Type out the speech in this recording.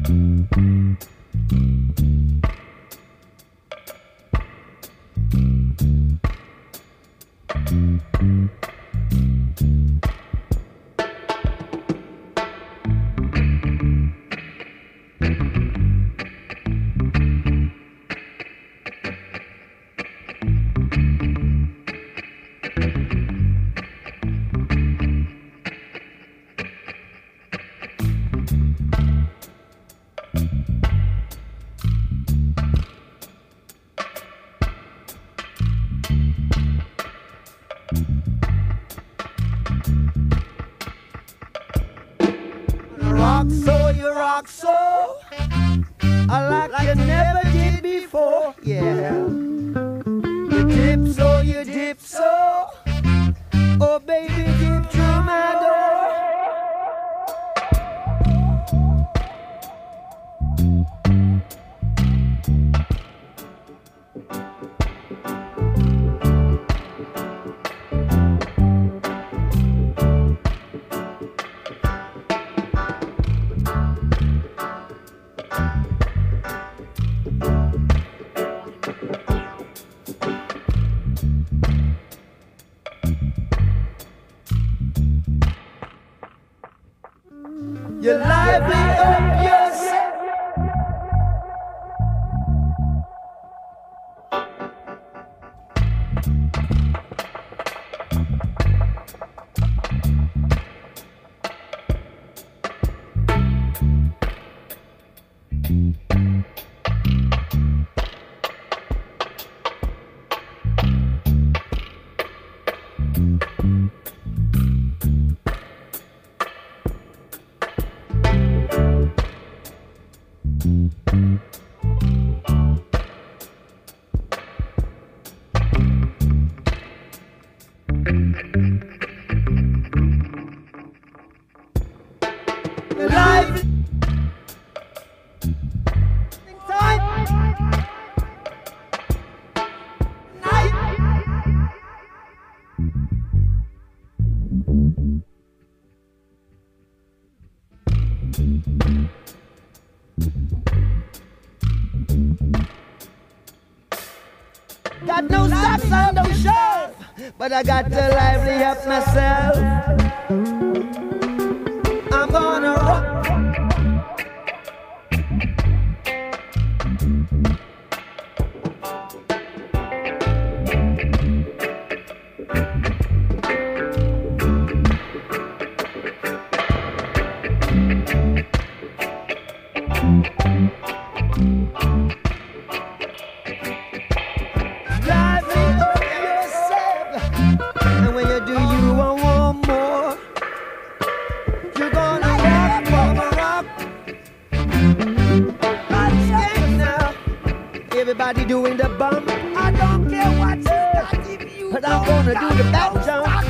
Rock so, you rock so, like you never did before, yeah. You dip so, you dip so, oh baby, dip through my door. You lively up yourself. Live got no socks and no shirt, but I got to lively up myself. I'm gonna rock. Everybody doing the bump. I don't care what you got, but I'm gonna do the back jump.